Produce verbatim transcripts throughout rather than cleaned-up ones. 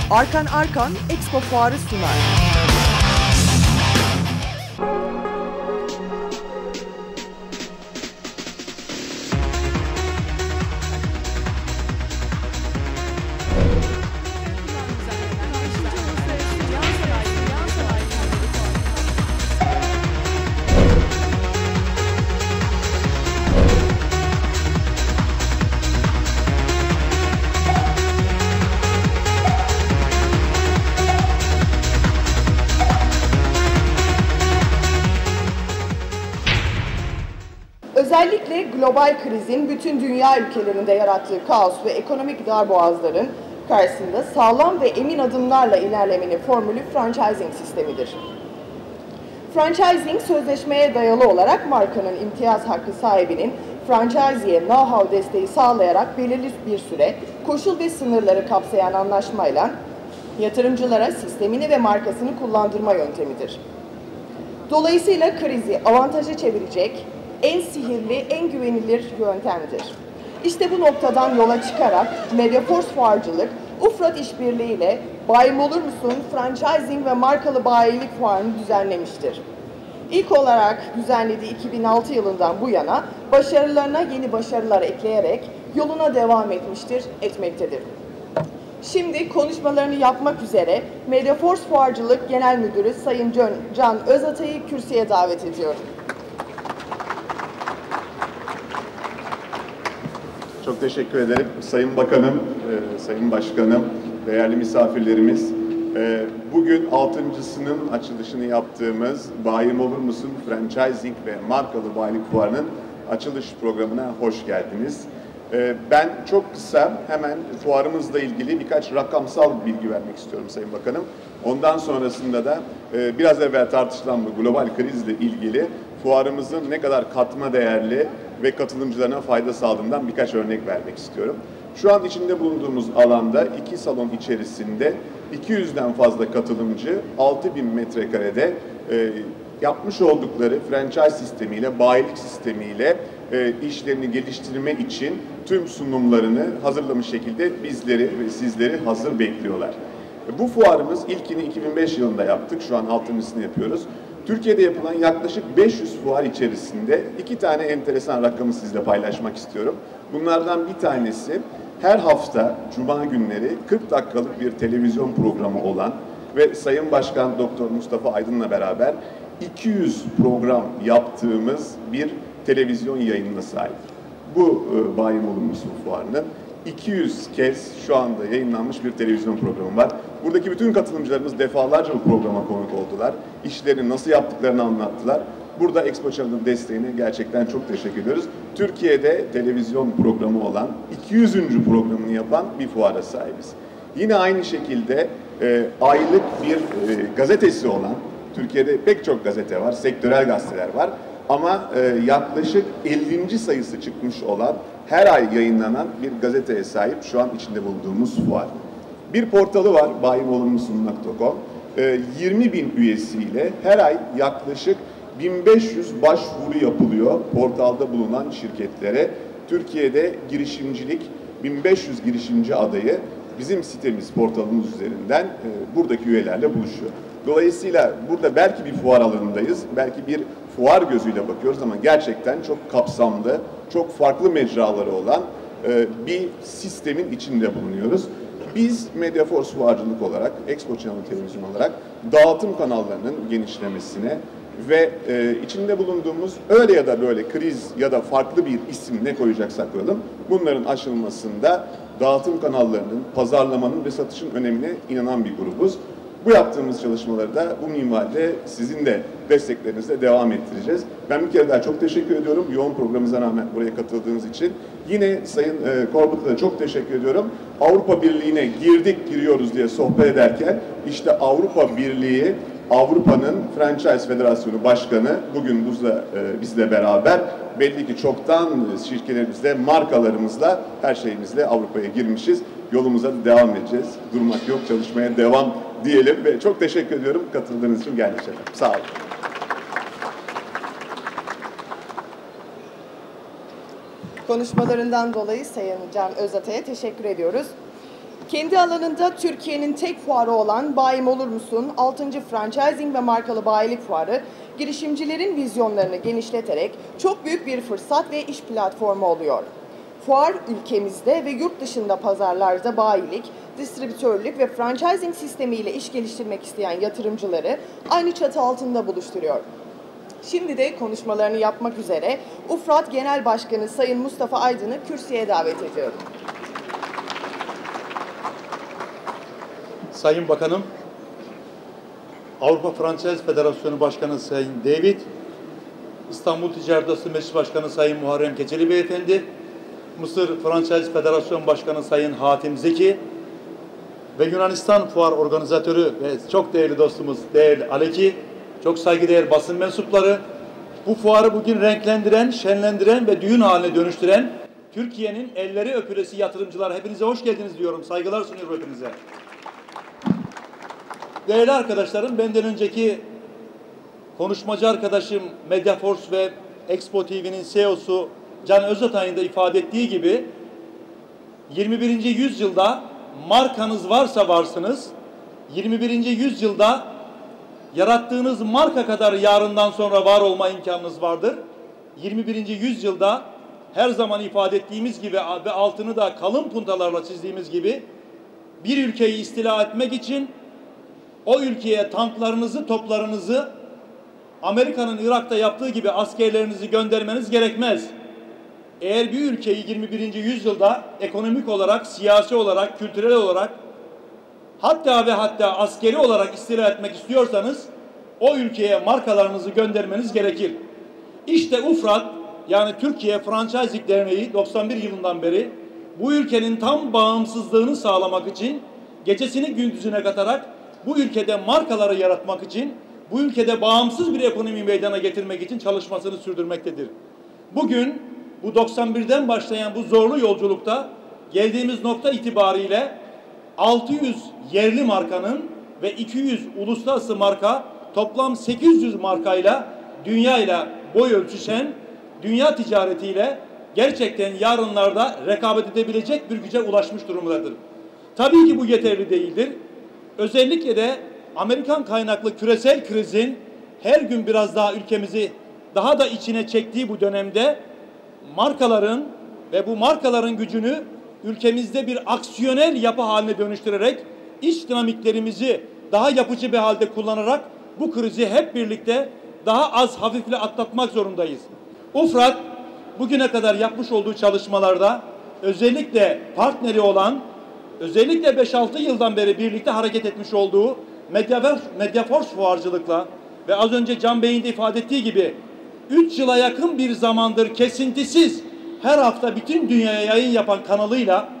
Arkan Arkan Expo Fuarı sunar. Özellikle global krizin bütün dünya ülkelerinde yarattığı kaos ve ekonomik darboğazların karşısında sağlam ve emin adımlarla ilerlemenin formülü franchising sistemidir. Franchising, sözleşmeye dayalı olarak markanın imtiyaz hakkı sahibinin franchisee'ye know-how desteği sağlayarak belirli bir süre, koşul ve sınırları kapsayan anlaşmayla yatırımcılara sistemini ve markasını kullandırma yöntemidir. Dolayısıyla krizi avantaja çevirecek en sihirli, en güvenilir yöntemdir. İşte bu noktadan yola çıkarak Mediaforce Fuarcılık, Ufrat İşbirliği ile Bayim Olur Musun Franchising ve Markalı Bayilik Fuarı'nı düzenlemiştir. İlk olarak düzenlediği iki bin altı yılından bu yana başarılarına yeni başarılar ekleyerek yoluna devam etmiştir, etmektedir. Şimdi konuşmalarını yapmak üzere Mediaforce Fuarcılık Genel Müdürü Sayın Can Özatay'ı kürsüye davet ediyorum. Çok teşekkür ederim. Sayın Bakanım, e, Sayın Başkanım, değerli misafirlerimiz. E, bugün altıncısının açılışını yaptığımız Bayim Olur Musun Franchising ve Markalı Bayilik Fuarı'nın açılış programına hoş geldiniz. E, ben çok kısa hemen fuarımızla ilgili birkaç rakamsal bilgi vermek istiyorum Sayın Bakanım. Ondan sonrasında da e, biraz evvel tartışılan bu global krizle ilgili fuarımızın ne kadar katma değerli ve katılımcılarına fayda sağladığından birkaç örnek vermek istiyorum. Şu an içinde bulunduğumuz alanda iki salon içerisinde iki yüzden fazla katılımcı altı bin metrekarede e, yapmış oldukları franchise sistemiyle, bayilik sistemiyle e, işlerini geliştirme için tüm sunumlarını hazırlamış şekilde bizleri ve sizleri hazır bekliyorlar. Bu fuarımız ilkini iki bin beş yılında yaptık. Şu an altıncısını yapıyoruz. Türkiye'de yapılan yaklaşık beş yüz fuar içerisinde iki tane enteresan rakamı sizle paylaşmak istiyorum. Bunlardan bir tanesi her hafta Cuma günleri kırk dakikalık bir televizyon programı olan ve Sayın Başkan Doktor Mustafa Aydın'la beraber iki yüz program yaptığımız bir televizyon yayınına sahip. Bu e, Bayim Olur Musun Fuarı'nın iki yüz kez şu anda yayınlanmış bir televizyon programı var. Buradaki bütün katılımcılarımız defalarca bu programa konuk oldular. İşlerini nasıl yaptıklarını anlattılar. Burada Expo Channel'ın desteğine gerçekten çok teşekkür ediyoruz. Türkiye'de televizyon programı olan iki yüzüncü programını yapan bir fuara sahibiz. Yine aynı şekilde e, aylık bir e, gazetesi olan, Türkiye'de pek çok gazete var, sektörel gazeteler var. Ama e, yaklaşık ellinci sayısı çıkmış olan, her ay yayınlanan bir gazeteye sahip şu an içinde bulunduğumuz fuar. Bir portalı var, bayim olur musun nokta com. E, yirmi bin üyesiyle her ay yaklaşık bin beş yüz başvuru yapılıyor portalda bulunan şirketlere. Türkiye'de girişimcilik, bin beş yüz girişimci adayı bizim sitemiz, portalımız üzerinden e, buradaki üyelerle buluşuyor. Dolayısıyla burada belki bir fuar alanındayız, belki bir fuar gözüyle bakıyoruz ama gerçekten çok kapsamlı, çok farklı mecraları olan e, bir sistemin içinde bulunuyoruz. Biz Mediaforce Fuarcılık olarak, Expo Channel Televizyon olarak dağıtım kanallarının genişlemesine ve e, içinde bulunduğumuz öyle ya da böyle kriz ya da farklı bir isim ne koyacaksak koyalım, bunların aşılmasında dağıtım kanallarının, pazarlamanın ve satışın önemine inanan bir grubuz. Bu yaptığımız çalışmaları da bu minvalde sizin de desteklerinizle devam ettireceğiz. Ben bir kere daha çok teşekkür ediyorum. Yoğun programımıza rağmen buraya katıldığınız için. Yine Sayın e, Korkut'a da çok teşekkür ediyorum. Avrupa Birliği'ne girdik, giriyoruz diye sohbet ederken işte Avrupa Birliği, Avrupa'nın Franchise Federasyonu Başkanı bugün bizle, e, bizle beraber belli ki çoktan şirketlerimizle, markalarımızla, her şeyimizle Avrupa'ya girmişiz. Yolumuza da devam edeceğiz. Durmak yok, çalışmaya devam diyelim ve çok teşekkür ediyorum katıldığınız için geldiğiniz için. Sağ olun. Konuşmalarından dolayı Sayın Can Özatay'a teşekkür ediyoruz. Kendi alanında Türkiye'nin tek fuarı olan Bayim Olur Musun? altıncı Franchising ve Markalı Bayilik Fuarı, girişimcilerin vizyonlarını genişleterek çok büyük bir fırsat ve iş platformu oluyor. Fuar, ülkemizde ve yurt dışında pazarlarda bayilik, distribütörlük ve franchising sistemiyle iş geliştirmek isteyen yatırımcıları aynı çatı altında buluşturuyor. Şimdi de konuşmalarını yapmak üzere UFRAT Genel Başkanı Sayın Mustafa Aydın'ı kürsüye davet ediyorum. Sayın Bakanım, Avrupa Franchise Federasyonu Başkanı Sayın David, İstanbul Ticaret Odası Meclis Başkanı Sayın Muharrem Keçeli Beyefendi, Mısır Franchise Federasyon Başkanı Sayın Hatim Zeki ve Yunanistan Fuar Organizatörü ve çok değerli dostumuz değerli Aleki, çok saygıdeğer basın mensupları, bu fuarı bugün renklendiren, şenlendiren ve düğün haline dönüştüren Türkiye'nin elleri öpülesi yatırımcılar, hepinize hoş geldiniz diyorum. Saygılar sunuyorum hepinize. Değerli arkadaşlarım, benden önceki konuşmacı arkadaşım Mediaforce ve Expo T V'nin C E O'su Can Özatay'ın da ifade ettiği gibi yirmi birinci yüzyılda markanız varsa varsınız, yirmi birinci yüzyılda yarattığınız marka kadar yarından sonra var olma imkanınız vardır. yirmi birinci yüzyılda her zaman ifade ettiğimiz gibi ve altını da kalın puntalarla çizdiğimiz gibi bir ülkeyi istila etmek için o ülkeye tanklarınızı, toplarınızı Amerika'nın Irak'ta yaptığı gibi askerlerinizi göndermeniz gerekmez. Eğer bir ülkeyi yirmi birinci yüzyılda ekonomik olarak, siyasi olarak, kültürel olarak hatta ve hatta askeri olarak istila etmek istiyorsanız o ülkeye markalarınızı göndermeniz gerekir. İşte UFRAT yani Türkiye Franchising Derneği doksan bir yılından beri bu ülkenin tam bağımsızlığını sağlamak için gecesini gündüzüne katarak bu ülkede markaları yaratmak için, bu ülkede bağımsız bir ekonomi meydana getirmek için çalışmasını sürdürmektedir. Bugün bu doksan birden başlayan bu zorlu yolculukta geldiğimiz nokta itibariyle altı yüz yerli markanın ve iki yüz uluslararası marka toplam sekiz yüz markayla dünyayla boy ölçüşen, dünya ticaretiyle gerçekten yarınlarda rekabet edebilecek bir güce ulaşmış durumdadır. Tabii ki bu yeterli değildir. Özellikle de Amerikan kaynaklı küresel krizin her gün biraz daha ülkemizi daha da içine çektiği bu dönemde markaların ve bu markaların gücünü ülkemizde bir aksiyonel yapı haline dönüştürerek iç dinamiklerimizi daha yapıcı bir halde kullanarak bu krizi hep birlikte daha az hafifle atlatmak zorundayız. UFRAT bugüne kadar yapmış olduğu çalışmalarda özellikle partneri olan, özellikle beş altı yıldan beri birlikte hareket etmiş olduğu Mediaforce, Mediaforce fuarcılıkla ve az önce Can Bey'in de ifade ettiği gibi üç yıla yakın bir zamandır kesintisiz her hafta bütün dünyaya yayın yapan kanalıyla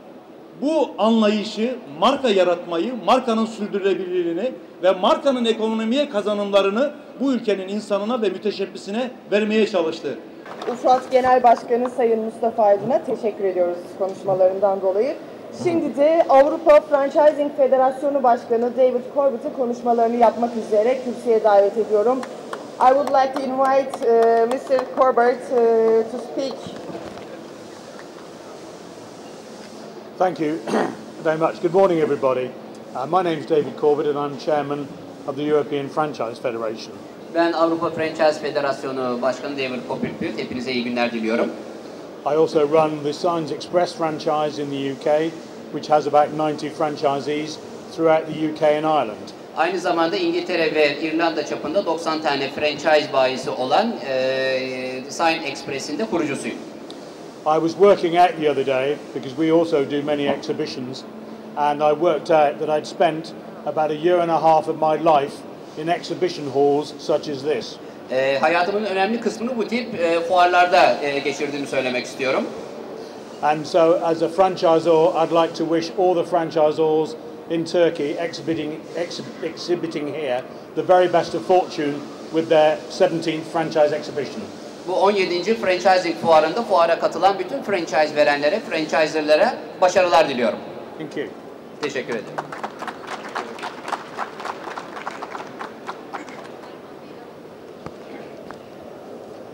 bu anlayışı, marka yaratmayı, markanın sürdürülebilirliğini ve markanın ekonomiye kazanımlarını bu ülkenin insanına ve müteşebbisine vermeye çalıştı. UFRAT Genel Başkanı Sayın Mustafa Aydın'a teşekkür ediyoruz konuşmalarından dolayı. Şimdi de Avrupa Franchising Federasyonu Başkanı David Corbett'ı konuşmalarını yapmak üzere kürsüye davet ediyorum. I would like to invite uh, Mister Corbett uh, to speak. Thank you very much. Good morning, everybody. Uh, my name is David Corbett and I'm chairman of the European Franchise Federation. Ben Avrupa Franchise Federasyonu Başkanı David Corbett. Hepinize iyi günler diliyorum. I also run the Signs Express franchise in the U K, which has about ninety franchisees throughout the U K and Ireland. Aynı zamanda İngiltere ve İrlanda çapında doksan tane franchise bayisi olan e, Sign Express'in de kurucusuyum. I was working out the other day because we also do many exhibitions, and I worked out that I'd spent about a year and a half of my life in exhibition halls such as this. E, hayatımın önemli kısmını bu tip e, fuarlarda e, geçirdiğimi söylemek istiyorum. And so, as a franchisor, I'd like to wish all the franchisors in Turkey exhibiting, exhi exhibiting here the very best of fortune with their seventeenth franchise exhibition. Bu on yedinci franchising fuarında fuara katılan bütün franchise verenlere, franchiser'lara başarılar diliyorum. Thank you. Teşekkür ederim.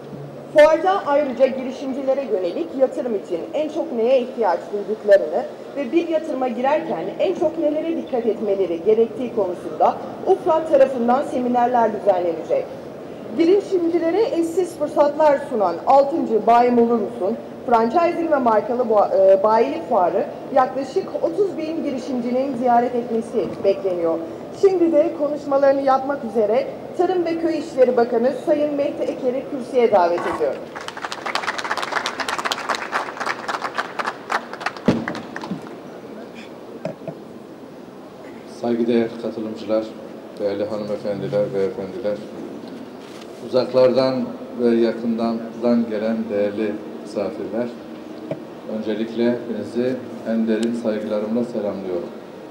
Fuarda ayrıca girişimcilere yönelik yatırım için en çok neye ihtiyaç duyduklarını ve bir yatırıma girerken en çok nelere dikkat etmeleri gerektiği konusunda U F A tarafından seminerler düzenlenecek. Girişimcilere eşsiz fırsatlar sunan altıncı Bayim Olur Musun? Franchising ve markalı bayilik fuarı yaklaşık otuz bin girişimcinin ziyaret etmesi bekleniyor. Şimdi de konuşmalarını yapmak üzere Tarım ve Köy İşleri Bakanı Sayın Mehdi Eker'i kürsüye davet ediyorum. Saygıdeğer katılımcılar, değerli hanımefendiler, beyefendiler, uzaklardan ve yakından gelen değerli misafirler, öncelikle hepinizi en derin saygılarımla selamlıyorum.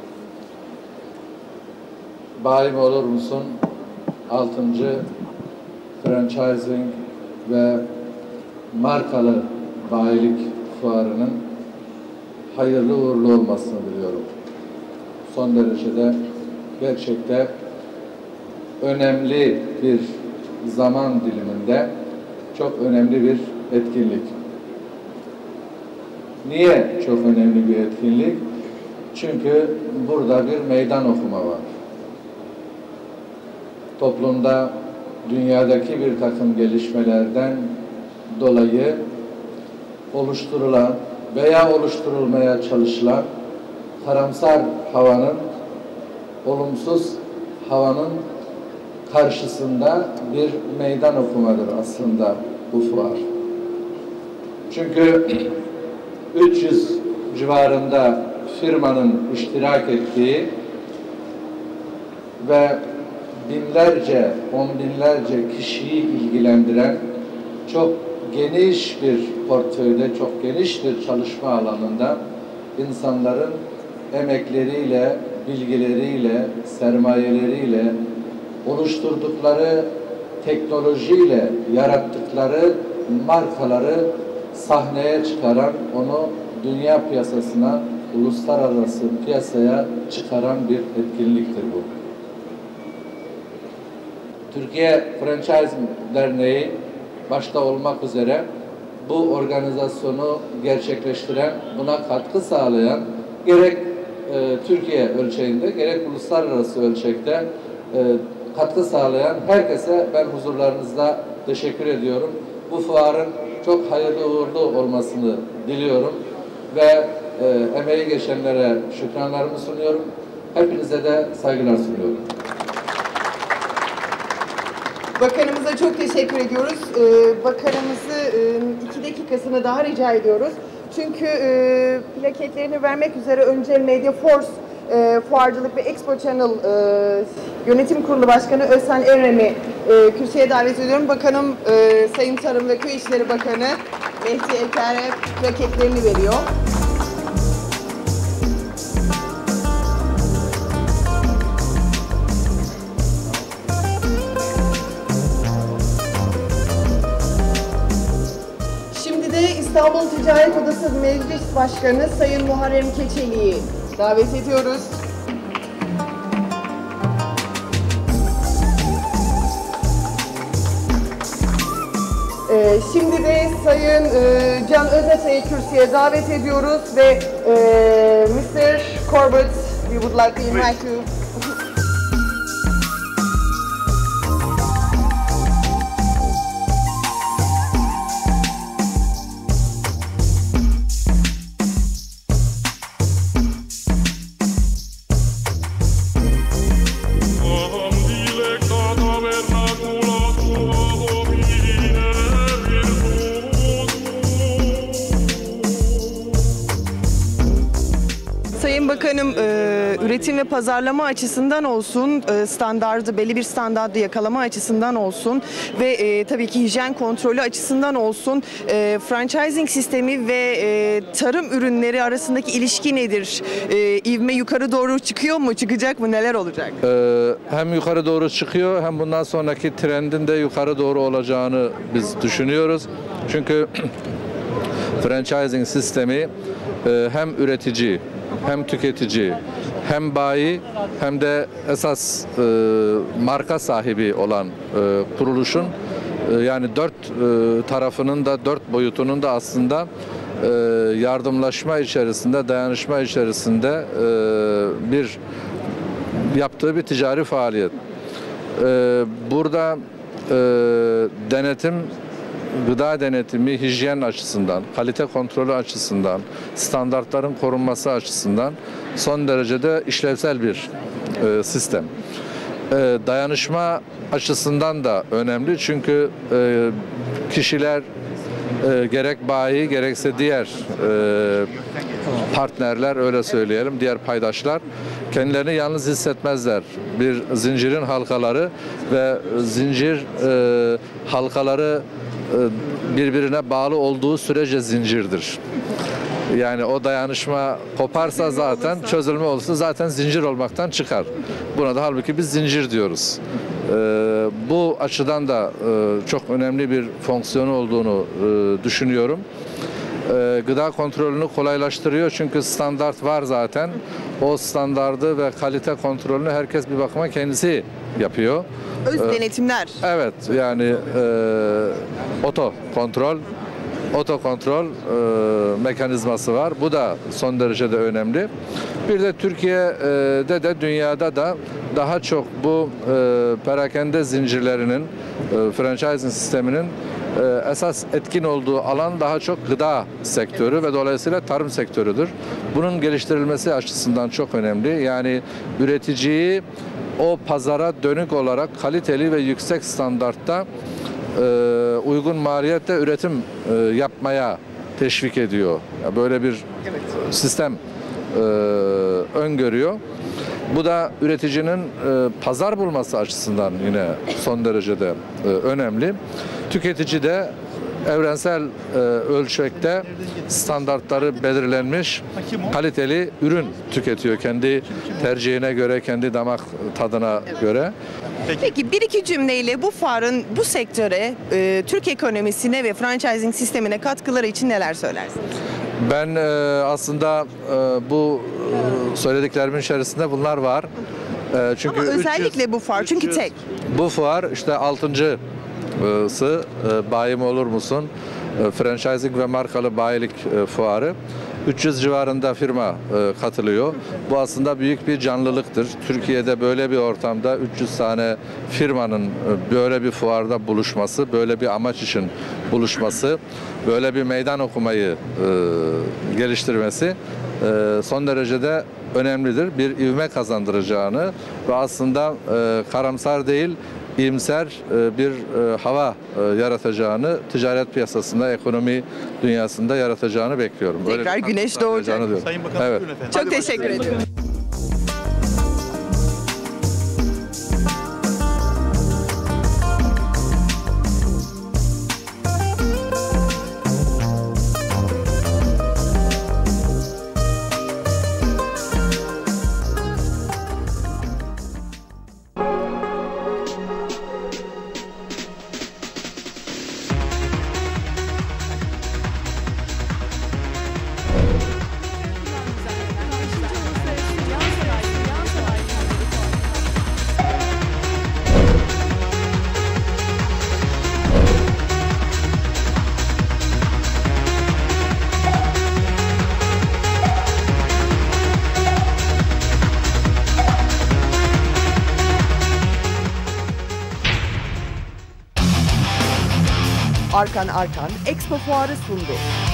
Bayim Olur Musun? altıncı Franchising ve markalı bayilik fuarının hayırlı uğurlu olmasını diliyorum. Son derecede gerçekten önemli bir zaman diliminde çok önemli bir etkinlik. Niye çok önemli bir etkinlik? Çünkü burada bir meydan okuma var. Toplumda dünyadaki bir takım gelişmelerden dolayı oluşturulan veya oluşturulmaya çalışılan karamsar havanın, olumsuz havanın karşısında bir meydan okumadır aslında bu fuar. Çünkü üç yüz civarında firmanın iştirak ettiği ve binlerce, on binlerce kişiyi ilgilendiren çok geniş bir portföyde, çok geniş bir çalışma alanında insanların emekleriyle, bilgileriyle, sermayeleriyle, oluşturdukları teknolojiyle yarattıkları markaları sahneye çıkaran, onu dünya piyasasına, uluslararası piyasaya çıkaran bir etkinliktir bu. Türkiye Franchising Derneği başta olmak üzere bu organizasyonu gerçekleştiren, buna katkı sağlayan gerek e, Türkiye ölçeğinde gerek uluslararası ölçekte e, katkı sağlayan herkese ben huzurlarınızda teşekkür ediyorum. Bu fuarın çok hayırlı uğurlu olmasını diliyorum ve e, emeği geçenlere şükranlarımı sunuyorum. Hepinize de saygılar sunuyorum. Bakanımıza çok teşekkür ediyoruz. Ee, bakanımızı e, iki dakikasını daha rica ediyoruz. Çünkü e, plaketlerini vermek üzere önce Mediaforce e, Fuarcılık ve Expo Channel e, Yönetim Kurulu Başkanı Özhan Erem'i e, kürsüye davet ediyorum. Bakanım e, Sayın Tarım ve Köy İşleri Bakanı Mehdi Eker'e plaketlerini veriyor. İstanbul Ticaret Odası Meclis Başkanı Sayın Muharrem Keçeli'yi davet ediyoruz. Ee, şimdi de Sayın e, Can Özatay'ı kürsüye davet ediyoruz ve e, mister Corbett, we would like to invite you. Sayın Bakanım, e, üretim ve pazarlama açısından olsun, e, standardı, belli bir standardı yakalama açısından olsun ve e, tabii ki hijyen kontrolü açısından olsun, e, franchising sistemi ve e, tarım ürünleri arasındaki ilişki nedir? E, ivme yukarı doğru çıkıyor mu, çıkacak mı, neler olacak? Ee, hem yukarı doğru çıkıyor hem bundan sonraki trendin de yukarı doğru olacağını biz düşünüyoruz. Çünkü franchising sistemi e, hem üretici, hem tüketici, hem bayi, hem de esas e, marka sahibi olan e, kuruluşun e, yani dört e, tarafının da dört boyutunun da aslında yardımlaşma içerisinde, dayanışma içerisinde bir yaptığı bir ticari faaliyet. Burada denetim, gıda denetimi, hijyen açısından, kalite kontrolü açısından, standartların korunması açısından son derecede işlevsel bir sistem. Dayanışma açısından da önemli çünkü kişiler E, gerek bayi gerekse diğer e, partnerler, öyle söyleyelim, diğer paydaşlar kendilerini yalnız hissetmezler. Bir zincirin halkaları ve zincir e, halkaları e, birbirine bağlı olduğu sürece zincirdir. Yani o dayanışma koparsa zaten, çözülme olursa zaten zincir olmaktan çıkar. Buna da halbuki biz zincir diyoruz. Ee, bu açıdan da e, çok önemli bir fonksiyonu olduğunu e, düşünüyorum. E, gıda kontrolünü kolaylaştırıyor çünkü standart var zaten. O standardı ve kalite kontrolünü herkes bir bakıma kendisi yapıyor. Öz denetimler. Ee, evet, yani e, oto kontrol. Otokontrol e, mekanizması var. Bu da son derecede önemli. Bir de Türkiye'de de dünyada da daha çok bu e, perakende zincirlerinin, e, franchising sisteminin e, esas etkin olduğu alan daha çok gıda sektörü ve dolayısıyla tarım sektörüdür. Bunun geliştirilmesi açısından çok önemli. Yani üreticiyi o pazara dönük olarak kaliteli ve yüksek standartta uygun maliyetle üretim yapmaya teşvik ediyor. Böyle bir sistem öngörüyor. Bu da üreticinin pazar bulması açısından yine son derecede önemli. Tüketici de evrensel ölçekte standartları belirlenmiş kaliteli ürün tüketiyor. Kendi tercihine göre, kendi damak tadına göre. Peki, Peki bir iki cümleyle bu fuarın bu sektöre, e, Türk ekonomisine ve franchising sistemine katkıları için neler söylersiniz? Ben e, aslında e, bu e, söylediklerimin içerisinde bunlar var. E, çünkü Ama özellikle üç yüz, bu fuar çünkü üç yüz, tek. Bu fuar işte altıncısı e, bayim olur musun? E, franchising ve markalı bayilik e, fuarı. üç yüz civarında firma e, katılıyor. Bu aslında büyük bir canlılıktır. Türkiye'de böyle bir ortamda üç yüz tane firmanın e, böyle bir fuarda buluşması, böyle bir amaç için buluşması, böyle bir meydan okumayı e, geliştirmesi e, son derecede önemlidir. Bir ivme kazandıracağını ve aslında e, karamsar değil, iyimser bir hava yaratacağını, ticaret piyasasında, ekonomi dünyasında yaratacağını bekliyorum. Tekrar güneş doğacak. Sayın Bakan, evet. Çok teşekkür ederim. Arkan Arkan Expo Fuarı sundu.